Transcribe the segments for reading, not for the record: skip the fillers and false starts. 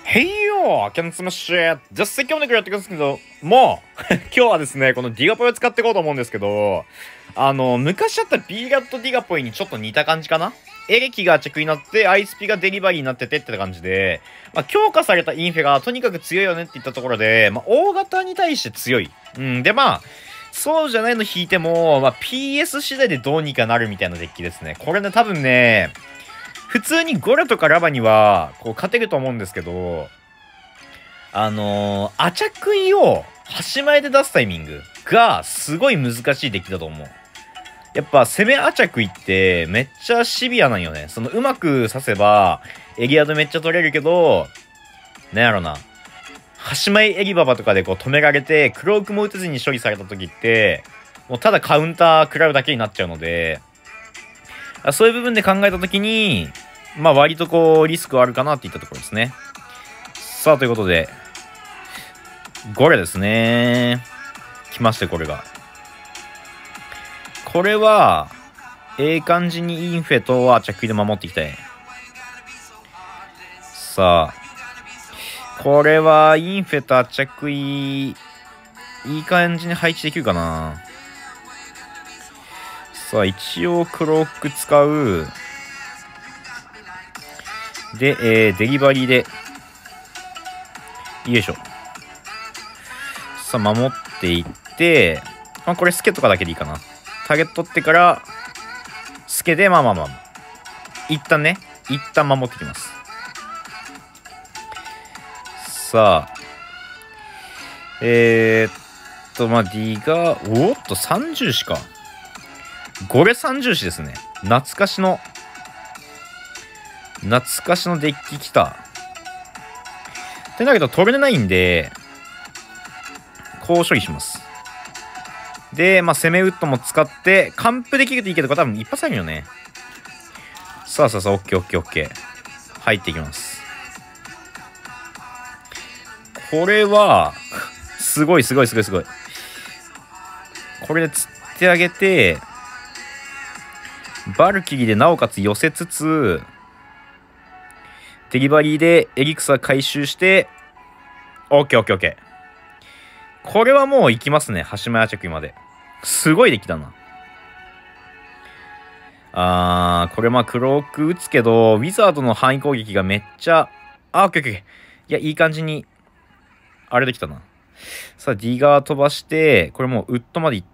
へいよーキャンスマッシュじゃあ、説教もやっていくんですけど、もう、今日はですね、このディガポイを使っていこうと思うんですけど、昔あった B ガットディガポイにちょっと似た感じかな。エレキが着になって、アイスピがデリバリーになっててって感じで、強化されたインフェがとにかく強いよねって言ったところで、大型に対して強い。で、そうじゃないの引いても、PS 次第でどうにかなるみたいなデッキですね。これね、多分ね、普通にゴラとかラバには、勝てると思うんですけど、アチャクイを端前で出すタイミングがすごい難しいデッキだと思う。やっぱ攻めアチャクイってめっちゃシビアなんよね。うまく刺せばエリアドめっちゃ取れるけど、なんやろな。端前エリババとかで止められて、クロークも打てずに処理された時って、もうただカウンター食らうだけになっちゃうので、そういう部分で考えた時に、割とリスクはあるかなっていったところですね。さあ、ということで、ゴレですね。来まして、これが。これは、感じにインフェとアチャクイで守っていきたい。さあ、これは、インフェとアチャクイ、いい感じに配置できるかな。さあ、一応、クロック使う。で、デリバリーで、よいしょ。さあ、守っていって、これスケとかだけでいいかな。ターゲット取ってから、スケで、一旦守ってきます。さあ、ディガー、おっと、三重視か。ゴレ三重視ですね。懐かしのデッキ来た。ってだけど、取れないんで、こう処理します。で、攻めウッドも使って、完封できるといいけど、これ多分一発あるよね。さあ、オッケー。入っていきます。これは、すごい。これで釣ってあげて、バルキリーでなおかつ寄せつつ、デリバリーでエリクサ回収して、オッケー。これはもう行きますね。端前アチャクイまで。すごいデッキだな。これクローク打つけど、ウィザードの範囲攻撃がめっちゃ、オッケー。いや、いい感じに、あれできたな。さあ、ディガー飛ばして、これもうウッドまで行って、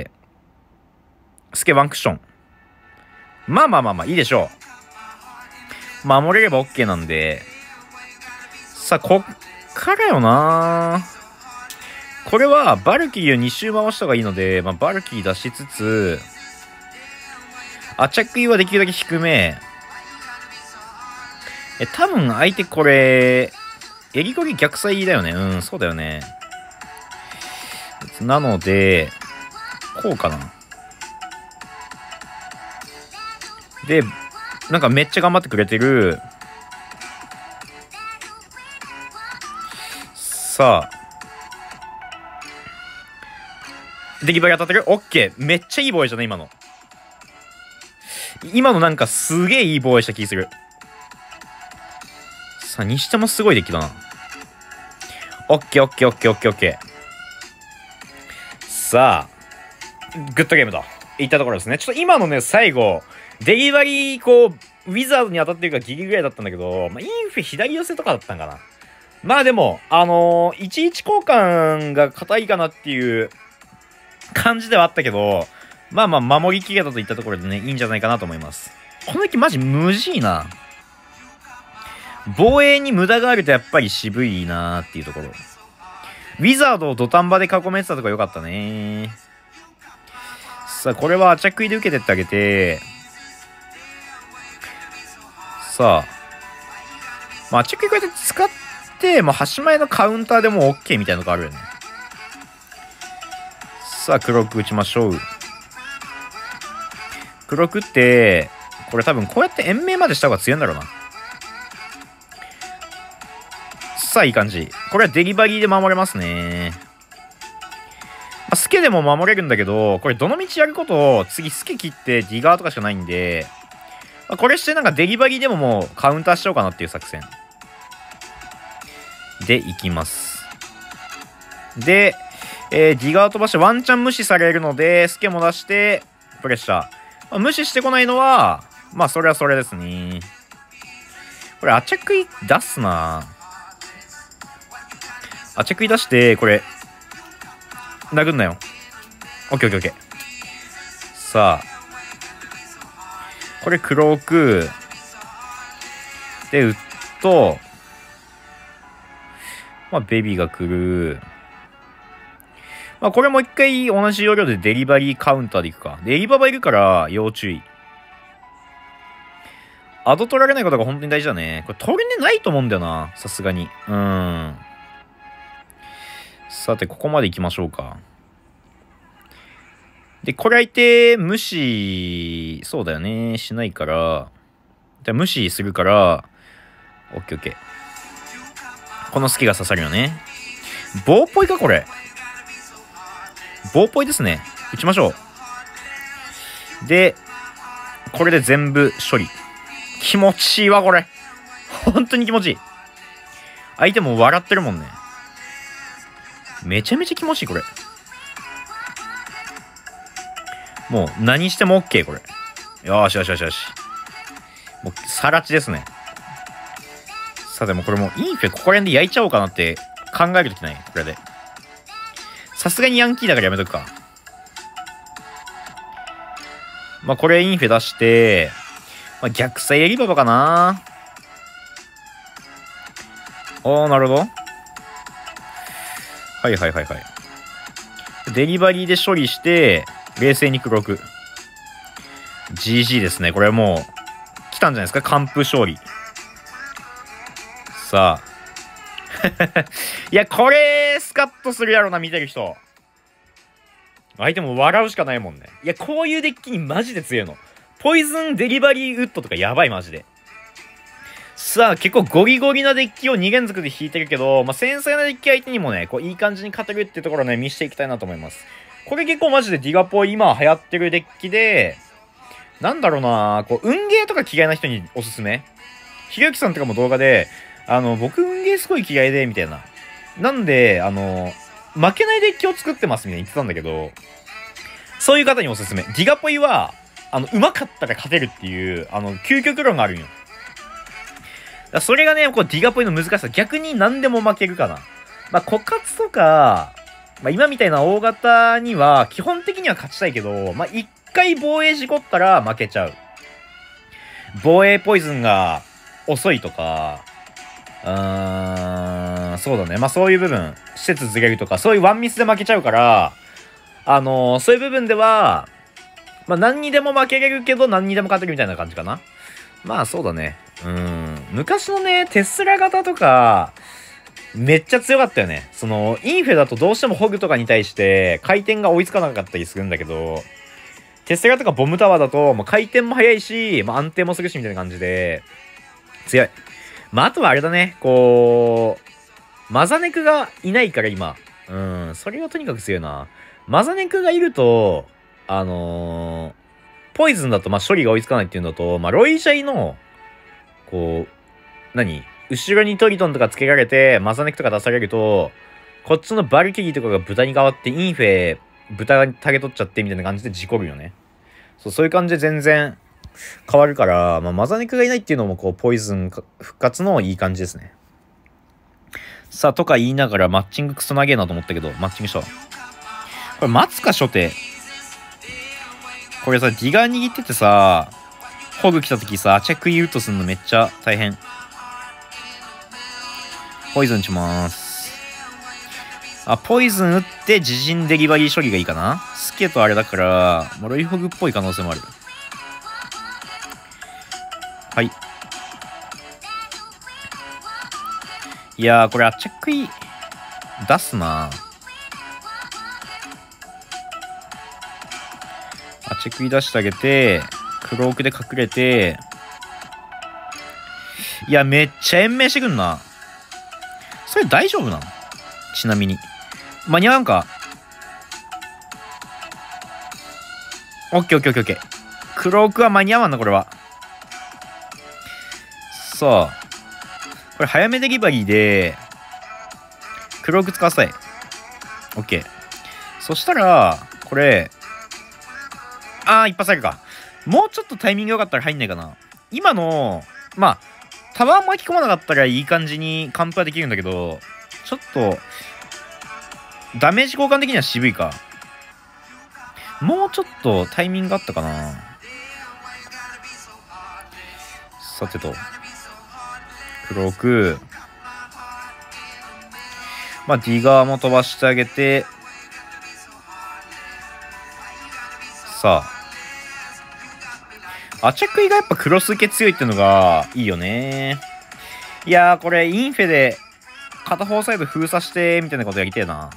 スケワンクッション。いいでしょう。守れれば OK なんで、さあ、こっからよな。これは、バルキリーを2周回した方がいいので、バルキリー出しつつ、アチャクイはできるだけ低め。多分相手これ、エリコギ逆サイだよね。そうだよね。なので、こうかな。で、なんかめっちゃ頑張ってくれてる。さあ。デリバリー当たってる？オッケー。めっちゃいい防衛じゃね、今の。今のなんかすげえいい防衛した気する。さあ、にしてもすごいデッキだな。オッケー。さあ、グッドゲームといったところですね。ちょっと今のね、最後、デリバリー、ウィザードに当たってるからギリぐらいだったんだけど、インフェ左寄せとかだったんかな。でも、11交換が硬いかなっていう感じではあったけど、守りきれたといったところでね、いいんじゃないかなと思います。この時マジ無事いな。防衛に無駄があるとやっぱり渋いなーっていうところ。ウィザードを土壇場で囲めてたとこよかったね。さあ、これはアチャクイで受けてってあげて、さあ、アチャクイこうやって使って、端前のカウンターでも OK みたいなのがあるよね。さあ、クロック打ちましょう。クロックって、これ多分こうやって延命までした方が強いんだろうな。さあ、いい感じ。これはデリバリーで守れますね。スケでも守れるんだけど、これどの道やることを次スケ切ってディガーとかしかないんで、これしてなんかデリバリーでももうカウンターしようかなっていう作戦。 でいきます。で、ディガー飛ばしてワンチャン無視されるので、スケも出して、プレッシャー。まあ、無視してこないのは、まあ、それはそれですね。これ、アチャクイ出すな。アチャクイ出して、これ、殴んなよ。オッケーオッケーオッケー。さあ。これ、クローク。で、打っと、まあ、ベビーが来る。まあ、これもう一回同じ要領でデリバリーカウンターでいくか。デリババいるから要注意。アド取られないことが本当に大事だね。これ取れねないと思うんだよな。さすがに。さて、ここまで行きましょうか。で、これ相手、無視、そうだよね。しないから。じゃあ無視するから、オッケーオッケー。このスキが刺さるよね。棒っぽいか、これ。棒っぽいですね。打ちましょう。で、これで全部処理。気持ちいいわ、これ。本当に気持ちいい。相手も笑ってるもんね。めちゃめちゃ気持ちいい、これ。もう、何しても OK、これ。よしよしよしよし。もう、さらちですね。さて、もうこれもう、インフェここら辺で焼いちゃおうかなって考えるときない、これで。さすがにヤンキーだからやめとくか。まあ、これインフェ出して、まあ、逆サイエリババかな。おー、なるほど。はいはいはいはい。デリバリーで処理して、冷静に黒く。GG ですね。これはもう、来たんじゃないですか。完封勝利。さあ。いや、これ、スカッとするやろな、見てる人。相手も笑うしかないもんね。いや、こういうデッキにマジで強いの。ポイズンデリバリーウッドとかやばい、マジで。さあ、結構ゴリゴリなデッキを2連続で引いてるけど、まあ、繊細なデッキ相手にもね、こう、いい感じに勝てるっていうところをね、見せていきたいなと思います。これ結構マジでディガポイ今流行ってるデッキで、なんだろうな、こう、運ゲーとか嫌いな人におすすめ。ひろゆきさんとかも動画で、僕運ゲーすごい嫌いで、みたいな。なんで、負けないデッキを作ってますみたいに言ってたんだけど、そういう方におすすめ。ディガポイは、上手かったら勝てるっていう、究極論があるんよ。それがね、こうディガポイの難しさ。逆に何でも負けるかな。まあ、枯渇とか、まあ、今みたいな大型には、基本的には勝ちたいけど、まあ、一回防衛事故ったら負けちゃう。防衛ポイズンが遅いとか、そうだね。まあ、そういう部分、施設ずれるとか、そういうワンミスで負けちゃうから、そういう部分では、まあ、何にでも負けれるけど、何にでも勝てるみたいな感じかな。まあ、そうだね。昔のね、テスラ型とか、めっちゃ強かったよね。その、インフェだとどうしてもホグとかに対して、回転が追いつかなかったりするんだけど、テスラとかボムタワーだと、もう回転も速いし、まあ、安定もするし、みたいな感じで、強い。まあ、あとはあれだね、こう、マザネクがいないから今。それがとにかく強いな。マザネクがいると、ポイズンだと、まあ、処理が追いつかないっていうのと、まあ、ロイジャイの、こう、後ろにトリトンとかつけられて、マザネクとか出されると、こっちのバルキリーとかが豚に変わって、インフェ、豚がタゲ取っちゃってみたいな感じで事故るよね。そういう感じで全然変わるから、まあ、マザネクがいないっていうのも、こう、ポイズン復活のいい感じですね。さあ、とか言いながら、マッチングクソ長えなと思ったけど、マッチングしたわ。これ、待つか、初手。これさ、ディガー握っててさ、ホグ来た時さ、チェックイウッドするのめっちゃ大変。ポイズンしまーす。ポイズン打って自陣デリバリー処理がいいかな。スケとあれだから、ロイホグっぽい可能性もある。はい。いやー、これチェックイ出すな。チェックイ出してあげて、クロークで隠れて、いや、めっちゃ延命してくんな。それ大丈夫なの？ちなみに。間に合わんか？オッケーオッケーオッケーオッケー。クロークは間に合わんな、これは。さあ。これ早めデリバリーで、 黒く使わせたい。オッケー。そしたら、これ、一発入るか。もうちょっとタイミング良かったら入んないかな。今の、まあ、タワー巻き込まなかったらいい感じに完封はできるんだけど、ちょっと、ダメージ交換的には渋いか。もうちょっとタイミングあったかな。さてと。黒く。まあ、ディガーも飛ばしてあげて。さあ。アチャクイがやっぱクロス受け強いってのがいいよね。いやー、これ、インフェで片方サイド封鎖して、みたいなことやりてえな。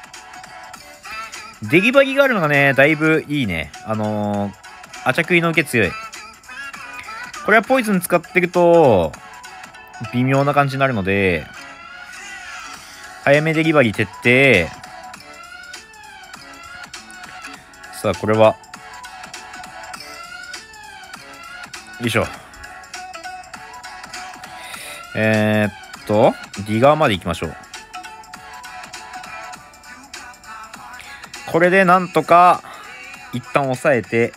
デギバギがあるのがね、だいぶいいね。アチャクイの受け強い。これはポイズン使ってると、微妙な感じになるので、早めデリバリー徹底。さあ、これは。よいしょ。ディガーまで行きましょう。これでなんとか、一旦抑えて、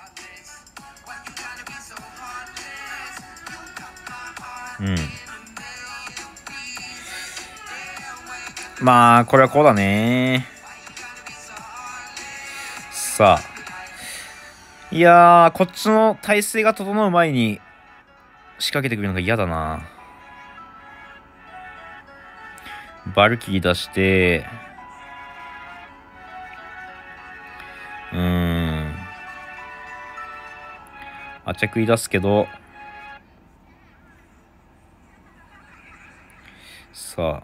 まあ、これはこうだね。さあ。いやー、こっちの体勢が整う前に仕掛けてくるのが嫌だな。バルキリー出して、アチャクイ出すけど、さあ。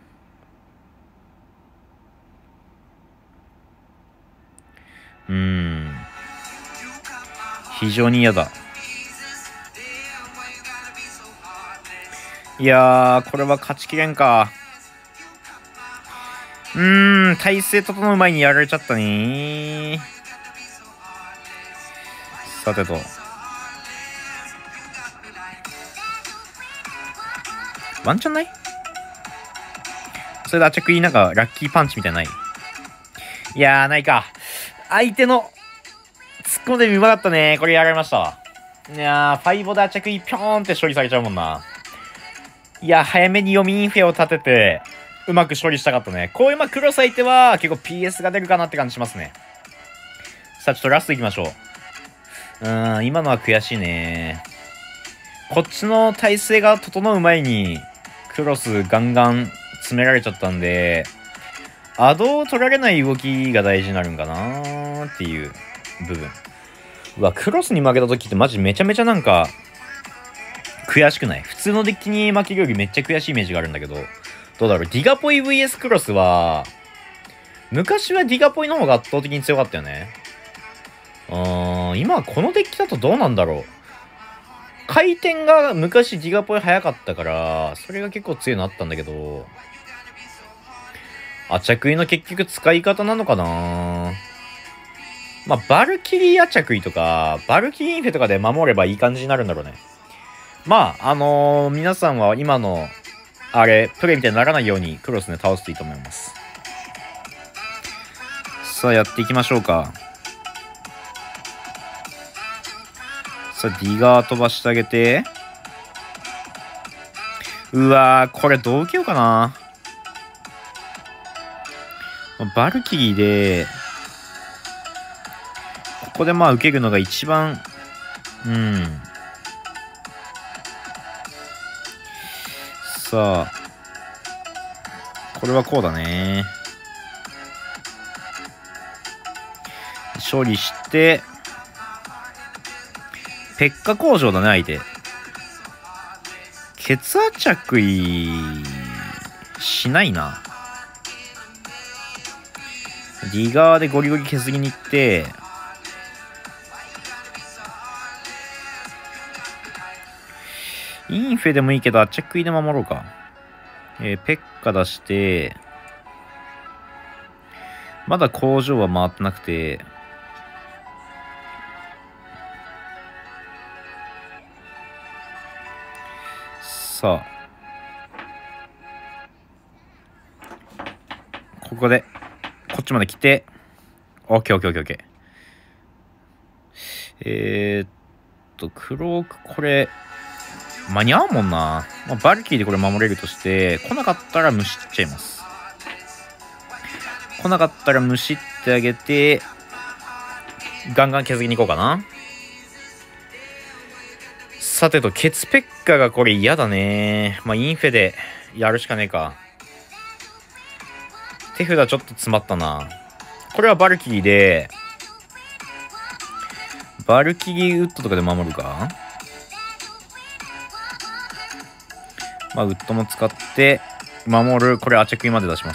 非常に嫌だ。いやー、これは勝ちきれんか。体勢整う前にやられちゃったね。さてと。ワンチャンない？それでアチャクイなんかラッキーパンチみたいなない？いやー、ないか。相手の突っ込んでみうまかったね。これやられましたわ。いやー、ファイボでアチャクイピョーンって処理されちゃうもんな。いや、早めに読みインフェを立てて、うまく処理したかったね。こういうクロス相手は結構 PS が出るかなって感じしますね。さあ、ちょっとラスト行きましょう。今のは悔しいね。こっちの体勢が整う前に、クロスガンガン詰められちゃったんで、アドを取られない動きが大事になるんかなーっていう部分。うわ、クロスに負けた時ってマジめちゃめちゃなんか、悔しくない？普通のデッキに負けるよりめっちゃ悔しいイメージがあるんだけど、どうだろう？ディガポイ VS クロスは、昔はディガポイの方が圧倒的に強かったよね。今このデッキだとどうなんだろう？回転が昔ディガポイ早かったから、それが結構強いのあったんだけど、アチャクイの結局使い方なのかな？まあ、バルキリーアチャクイとか、バルキリーインフェとかで守ればいい感じになるんだろうね。まあ、皆さんは今の、プレイみたいにならないようにクロスで倒すといいと思います。さあ、やっていきましょうか。さあ、ディガー飛ばしてあげて。うわー、これどう受けようかな。バルキリーで、ここで受けるのが一番、さあ、これはこうだね。処理して、ペッカ工場だね、相手。ケツアチャクイ、しないな。ディガーでゴリゴリ削りに行って、インフェでもいいけど、アチャクイで守ろうか。ペッカ出して、まだ工場は回ってなくて、さあ。 ここで、こっちまで来て、オッケーオッケーオッケーオッケー。クローク、これ、間に合うもんな。まあ、バルキリーでこれ守れるとして、来なかったらむしっちゃいます。来なかったらむしってあげて、ガンガン削りに行こうかな。さてと、ケツペッカがこれ嫌だね。まあ、インフェでやるしかねえか。手札ちょっと詰まったな。これはバルキリーで、バルキリーウッドとかで守るか。まあ、ウッドも使って、守る。これアチェクイまで出します。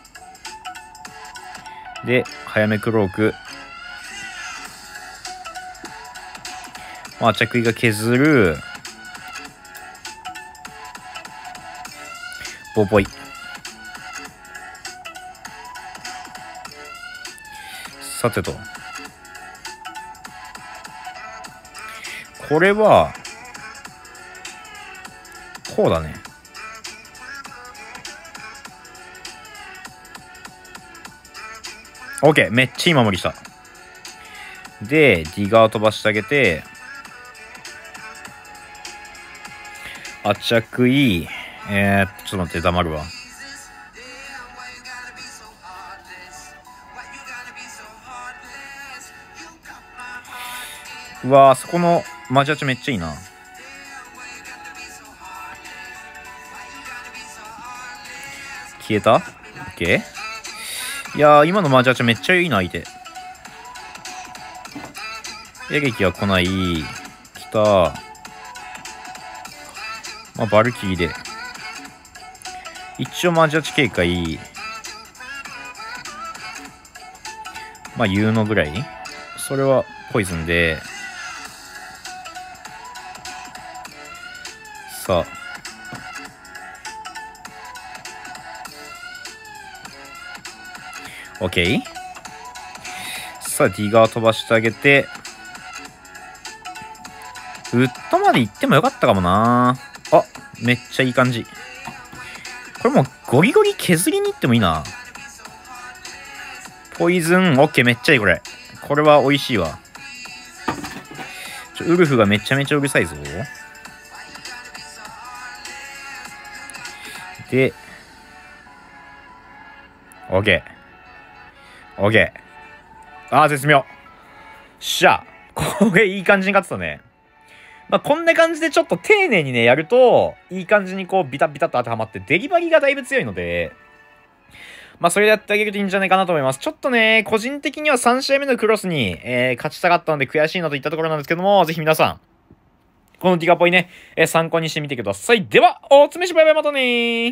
で、早めクローク。まあ、アチェクイが削る。ボーポイ。さてと。これは、こうだね。OK。めっちゃいい守りした。で、ディガー飛ばしてあげて、アチャクイ、ちょっと待って、黙るわ。うわー、そこのマジアチめっちゃいいな。消えた？ OK？ いやー、今のマジアチめっちゃいいな、相手。エレキは来ない。来た。まあ、バルキリーで。一応マジアチ警戒。まあ、言うのぐらい。それはポイズンで。さあ。OK。さあ、ディガー飛ばしてあげて。ウッドまで行ってもよかったかもな。あ、めっちゃいい感じ。これもうゴリゴリ削りに行ってもいいな。ポイズン、オッケー、めっちゃいいこれ。これは美味しいわ。ウルフがめちゃめちゃうるさいぞ。で、オッケー。オッケー。あー、絶妙。しゃこれいい感じに勝ってたね。まあ、こんな感じでちょっと丁寧にね、やると、いい感じにこう、ビタビタっと当てはまって、デリバリーがだいぶ強いので、まあ、それでやってあげるといいんじゃないかなと思います。ちょっとね、個人的には3試合目のクロスに、勝ちたかったので悔しいなといったところなんですけども、ぜひ皆さん、このディガポイね、参考にしてみてください。では、おつめしバイバイまたねー。